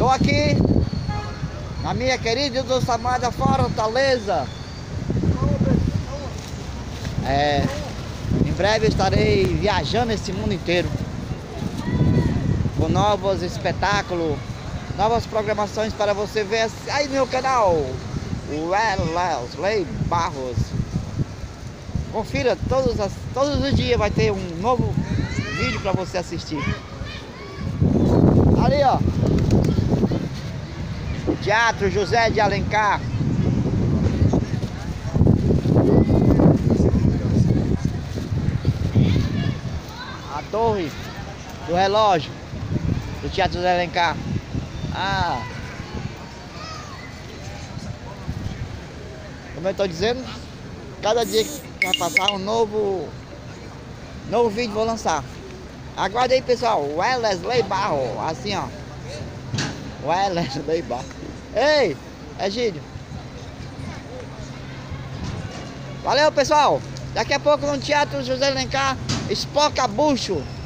Estou aqui na minha querida e doce amada Fortaleza. Em breve estarei viajando esse mundo inteiro com novos espetáculos, novas programações para você ver aí no meu canal, o Wesley Barros. Confira, todos os dias vai ter um novo vídeo para você assistir. Ali, ó, Teatro José de Alencar. A torre do relógio do Teatro José de Alencar. Como eu estou dizendo, cada dia que vai passar um novo vídeo vou lançar. Aguarde aí, pessoal. Wesley Barros, assim, ó. Wesley Barros. Ei, Egídio. Valeu, pessoal. Daqui a pouco no Teatro José de Alencar, Espocabucho.